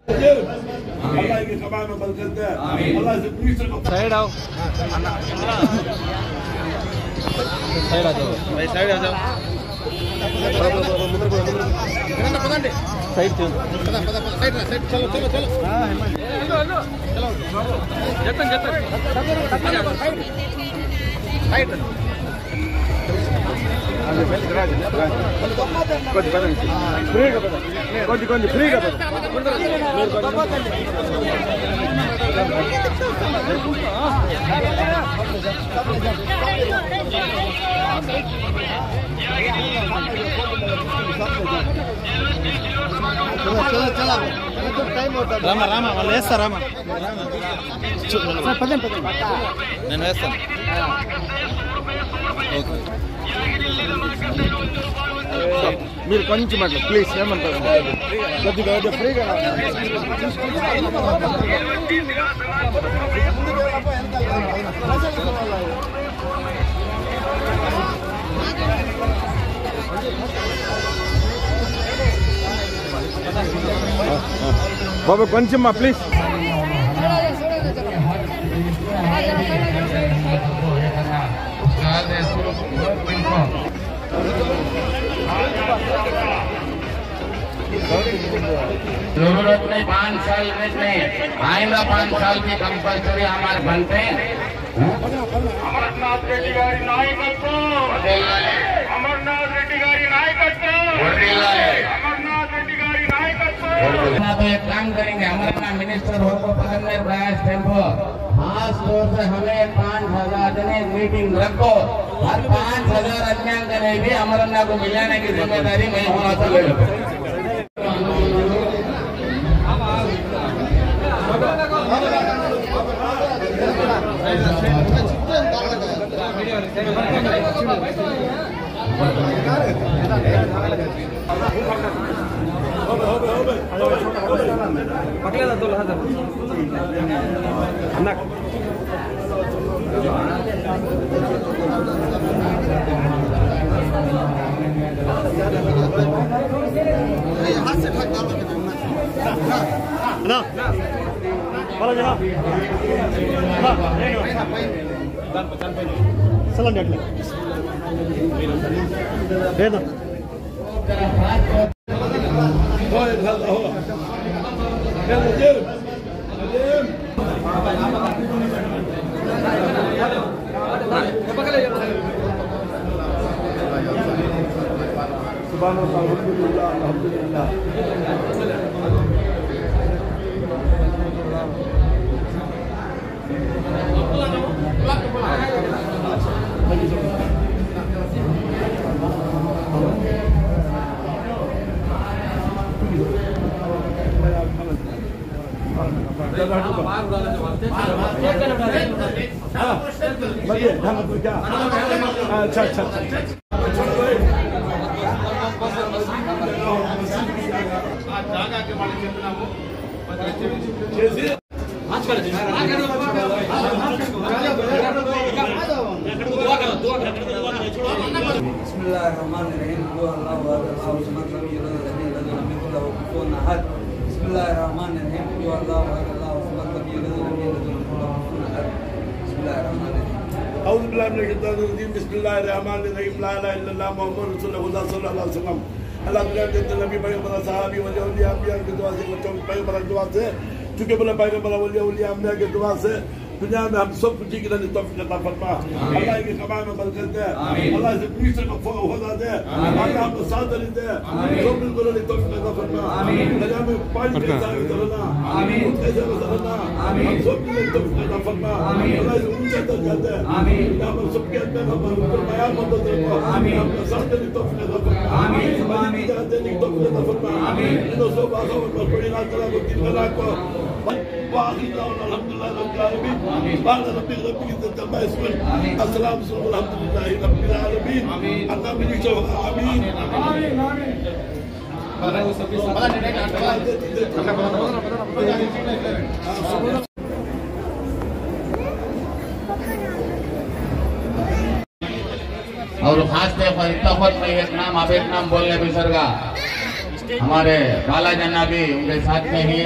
अल्लाह के कमाल में बरकत दे। अल्लाह से मिनिस्टर को साइड आओ, साइड आ जाओ भाई, साइड आ जाओ, साइड चलो, साइड चलो चलो चलो, चलो जतन जतन साइड కొంచెం ఫ్రీగా రామా రామా వాళ్ళు వేస్తారు రామా పదండి పదండి నేను వేస్తాను మీరు కొంచెం అట్లా ప్లీజ్ ఏమంటారు కొద్దిగా ఫ్రీగా బాబు కొంచెం ప్లీజ్ जरूरत नहीं 5 साल में आइंदा 5 साल की कंपल्सरी हमारे बनते हैं। अमरनाथ रेड्डी गारी नायकत्व, अमरनाथ रेड्डी गारी नायकत्व, अमरनाथ रेड्डी गारी नायकत्व। तो एक काम करेंगे, अमरनाथ मिनिस्टर हो को पकड़ने प्रयास टेम्पो खास तौर से हमें 5000 जने मीटिंग रखो, हर 5000 अन्यांगने भी अमरनाथ को मिलाने की जिम्मेदारी मैं होना चाहिए। पकड़ेगा तो लगा अन्ना हाथ से ढक ना बोला जना सलाम जट दे दो अच्छा अच्छा बिस्मिल्लाहिर्रहमानिर्रहीम ला इलाहा इल्लल्लाह मुहम्मद रसूलुल्लाह सल्लल्लाहु अलैहि वसल्लम। अल्लाह के नबी पैगंबर सहाबी वली औलिया अंबिया की दुआ से, बच्चों की पैगंबर की दुआ से, चूंकि बोला पैगंबर वली औलिया अंबिया की दुआ से दुनिया में हम सब कुछ की तौफीक अता फरमा। अल्लाह के कमाल में बरकत दे। अल्लाह से मिनिस्टर को होदा दे। अल्लाह हमको सादर दे। सब बिल्कुल की तौफीक अता फरमा। दुनिया में पानी के साथ रहना, आमीन कैसे रहना, हम सब की तौफीक अता फरमा। अल्लाह से ऊंचा दर्जा दे। आमीन हम सब के अंदर हम बयान मदद दे। आमीन हम सादर की तौफीक अता फरमा। आमीन आमीन देने की तौफीक अता फरमा। आमीन इन सब आखिर में बड़ी ना करा को दिन करा को वाहिद अल्हम्दुलिल्लाह रब्बिल आलमीन। بعد ربي إذا ما يسمع السلام عليكم الحمد لله رب العالمين. أنا من يشوف آمين آمين آمين. और खास तौर पर एक नाम आप एक नाम बोलने विसर्गा हमारे बाला जन्ना भी उनके साथ में ही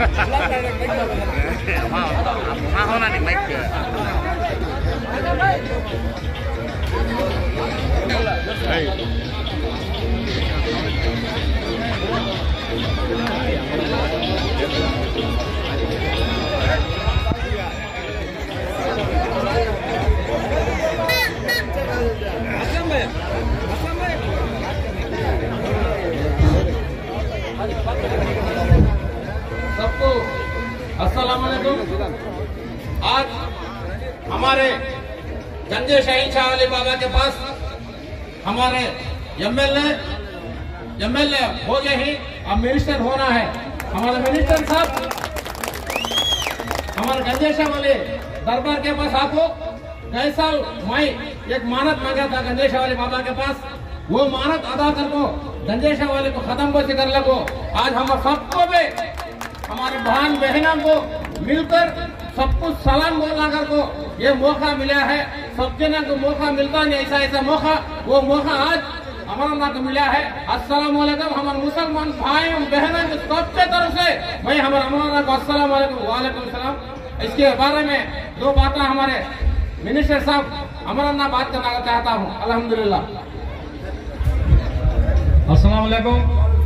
सबको अस्सलाम वालेकुम। आज हमारे गंजे शहीद शाह अली बाबा के पास हमारे एमएलए हो गए ही, अब मिनिस्टर होना है। हमारे मिनिस्टर साहब हमारे गंजे शाह वाले दरबार के पास आपको कई साल मैं एक मानत मांगा था गंजे शाह वाले बाबा के पास, वो मानत अदा कर को गंजे शाह वाले को खत्म बस कर लगो। आज हम सबको भी हमारे बहन बहनों को मिलकर सब कुछ सलाम बोलना कर को ये मौका मिला है। सब जन को मौका मिलता नहीं, ऐसा मौका, वो मौका आज हमारा को मिला है। अस्सलाम वालेकुम। हमारे मुसलमान भाई बहनों के सबके तरफ से मैं हमारा हमारा को अस्सलाम वालेकुम। वालेकुम सलाम। इसके बारे में दो बातें हमारे मिनिस्टर साहब हमारा बात करना चाहता हूँ। अल्हम्दुलिल्लाह। अस्सलाम वालेकुम।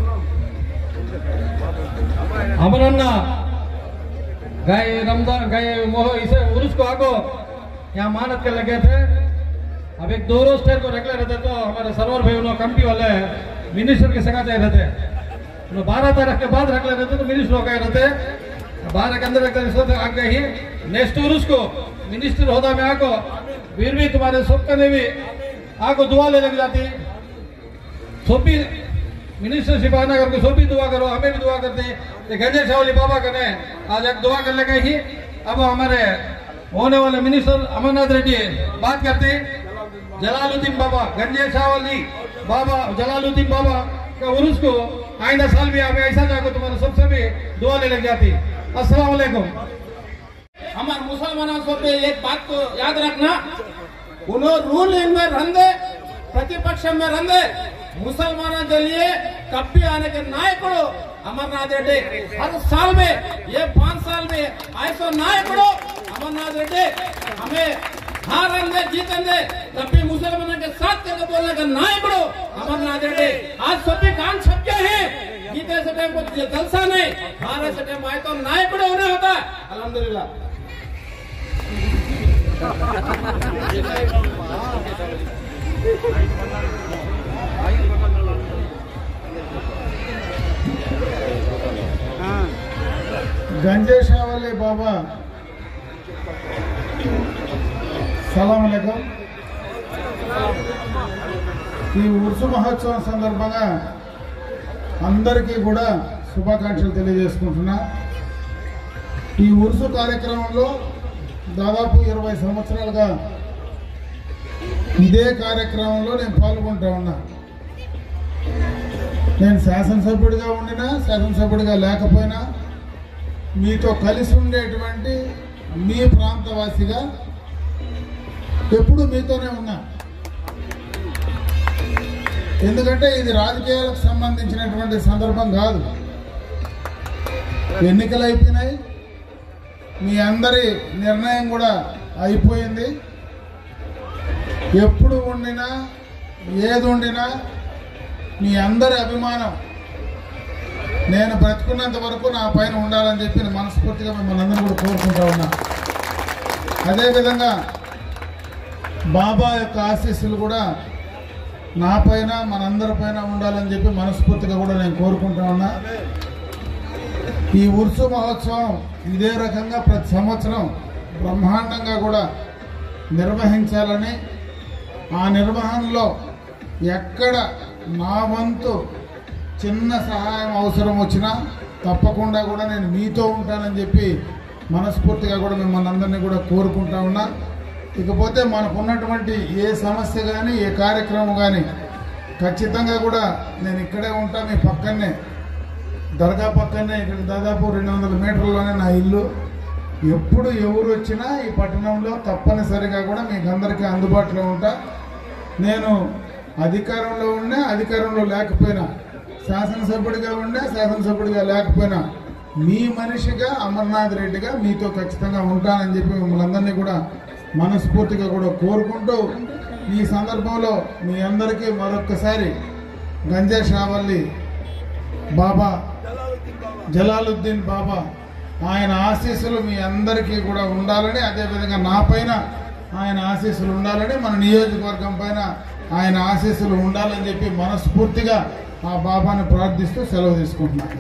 हमारा गए रमजान गए मोह इसे उर्स को आगो यहाँ मानत के लगे थे। अब एक 2 रोज को रखले रहते तो हमारे सरवर भाई उन्होंने कंपनी वाले मिनिस्टर के संगा चाहिए रहते, 12 तारीख के बाद रख ले रहते तो मिनिस्टर हो गए रहते। 12 के अंदर आगे ही नेक्स्ट उर्स को मिनिस्टर होता में आगो फिर भी तुम्हारे सबके ने भी आगो दुआ ले लग जाती। सोपी मिनिस्टरशिप आना करके सोपी दुआ करो, हमें भी दुआ करते हैं। गंजे शाह अली बाबा कने आज एक दुआ कर लगे ही। अब हमारे होने वाले मिनिस्टर अमरनाथ रेड्डी बात करते हैं। जलालुद्दीन बाबा गंजे शाह अली बाबा जलालुद्दीन बाबा का उर्स को आइंदा साल भी हमें ऐसा जाकर तुम्हारे सबसे भी दुआ ले लग जाती। अस्सलाम वालेकुम। हमारे मुसलमानों को पे एक बात को याद रखना, उन्होंने रूल में रहने प्रतिपक्ष में रहने मुसलमानों के लिए कभी आने के नायकों अमरनाथ रेड्डी हर साल में ये 5 साल में ऐसा नायकों अमरनाथ रेड्डी हमें हारेंगे जीतेंगे कभी मुसलमानों के साथ करके बोलने का नायकों अमरनाथ रेड्डी। आज सभी कान छपके हैं, जीते से टाइम को जलसा नहीं, हारे से टाइम आए तो नायकों उन्हें होता है। अल्हम्दुलिल्लाह। गंजे शाह वाले बाबा సలాం అలైకుం। ఈ ఉర్సు మహోత్సవం సందర్భంగా అందరికీ కూడా శుభాకాంక్షలు తెలియజేసుకుంటున్నా। ఈ ఉర్సు కార్యక్రమంలో దాదాపు 20 సంవత్సరాలుగా ఇదే కార్యక్రమంలో నేను పాల్గొంటూ ఉన్నా। నేను శాసనసభ్యుడిగా ఉండినా శాసనసభ్యుడిగా లేకపోయినా మీతో కలిసి ఉండేటువంటి మీ ప్రాంతవాసిగా ఎప్పుడు మీతోనే ఉన్నా। ఎందుకంటే ఇది రాజకీయాలకు సంబంధించినటువంటి సందర్భం కాదు। ఎన్నికలు అయిపోయినాయి, మీ అందరి నిర్ణయం కూడా అయిపోయింది। ఎప్పుడు ఉండినా ఏది ఉండినా మీ అందరి అభిమానం నేను బ్రతుకున్నంత వరకు నా పైన ఉండాలని చెప్పి మనస్ఫూర్తిగా మిమ్మల్ని అందరూ కూడా కోరుకుంటా ఉన్నా। అదేవిధంగా బాబా యొక్క ఆశీస్సులు కూడా నా పైన మనందరి పైన ఉండాలని చెప్పి మనస్ఫూర్తిగా కూడా నేను కోరుకుంటా ఉన్నా। ఈ ఉర్సు మహోత్సవం ఇదే రకంగా ప్రతి సంవత్సరం బ్రహ్మాండంగా కూడా నిర్వహించాలని, ఆ నిర్వహణలో ఎక్కడ నా వంతు చిన్న సహాయం అవసరం వచ్చినా తప్పకుండా కూడా నేను మీతో ఉంటానని చెప్పి మనస్ఫూర్తిగా కూడా మిమ్మల్ని అందరినీ కూడా కోరుకుంటా ఉన్నా। ఇకపోతే మనకున్నటువంటి ఏ సమస్య కానీ ఏ కార్యక్రమం కానీ ఖచ్చితంగా కూడా నేను ఇక్కడే ఉంటా, మీ పక్కనే దర్గా పక్కనే, ఇక్కడ దాదాపు 200 మీటర్లలోనే నా ఇల్లు। ఎప్పుడు ఎవరు వచ్చినా ఈ పట్టణంలో తప్పనిసరిగా కూడా మీకు అందరికీ అందుబాటులో ఉంటా। నేను అధికారంలో ఉన్నా అధికారంలో లేకపోయినా శాసనసభ్యుడిగా ఉండే శాసనసభ్యుడిగా లేకపోయినా మీ మనిషిగా అమర్నాథ్ రెడ్డిగా మీతో ఖచ్చితంగా ఉంటానని చెప్పి మిమ్మల్ని అందరినీ కూడా మనస్ఫూర్తిగా కూడా కోరుకుంటూ ఈ సందర్భంలో మీ అందరికీ మరొక్కసారి గంజా షావల్లి బాబా జలాలుద్దీన్ బాబా ఆయన ఆశీస్సులు మీ అందరికీ కూడా ఉండాలని, అదేవిధంగా నా పైన ఆయన ఆశీస్సులు ఉండాలని, మన నియోజకవర్గం పైన ఆయన ఆశీస్సులు ఉండాలని చెప్పి మనస్ఫూర్తిగా ఆ బాబాని ప్రార్థిస్తూ సెలవు తీసుకుంటున్నాను.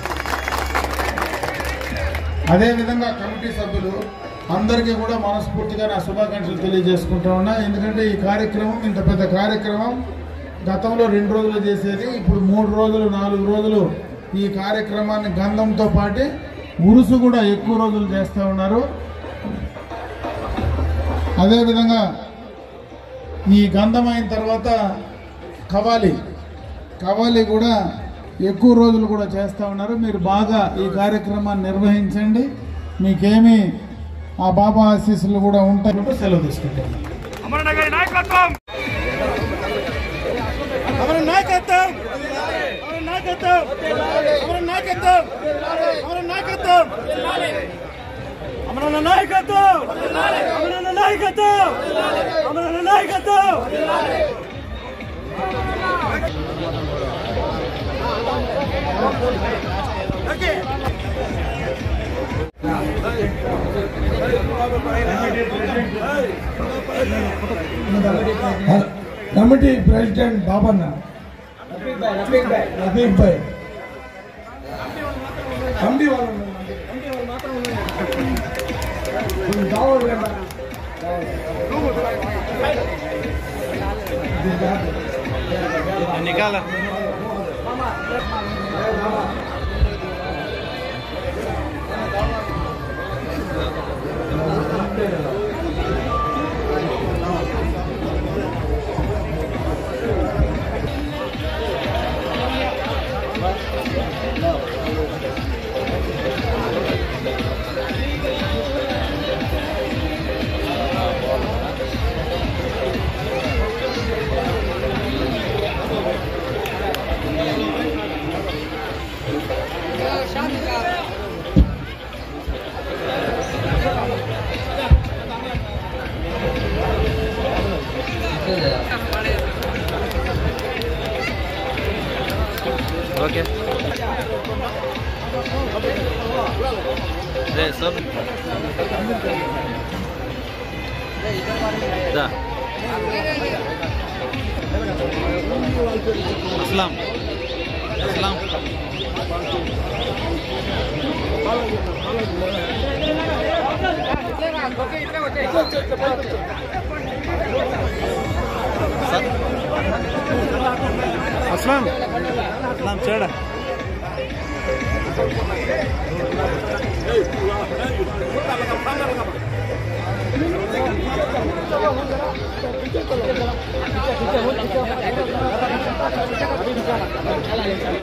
అదేవిధంగా కమిటీ సభ్యులు అందరికీ కూడా మనస్ఫూర్తిగా నా శుభాకాంక్షలు తెలియజేసుకుంటా ఉన్నా. ఎందుకంటే ఈ కార్యక్రమం ఇంత పెద్ద కార్యక్రమం గతంలో 2 రోజులు చేసేది, ఇప్పుడు 3 రోజులు 4 రోజులు ఈ కార్యక్రమాన్ని గంధంతో పాటు ఉరుసు కూడా ఎక్కువ రోజులు చేస్తూ ఉన్నారు. అదేవిధంగా ఈ గంధం అయిన తర్వాత కవాలి కూడా ఎక్కువ రోజులు కూడా చేస్తూ ఉన్నారు. మీరు బాగా ఈ కార్యక్రమాన్ని నిర్వహించండి, మీకేమీ ఆ బాబా ఆశీస్సులు కూడా ఉంటాయంటూ సెలవు తీసుకుంటాం. కమిటీ ప్రెసిడెంట్ బాబన్న రఫీక్ భాయ్ కమిటీ వాళ్ళు निकाला ओके रे सब दा अस्सलाम अस्सलाम अस्सलाम अस्सलाम चढ़ा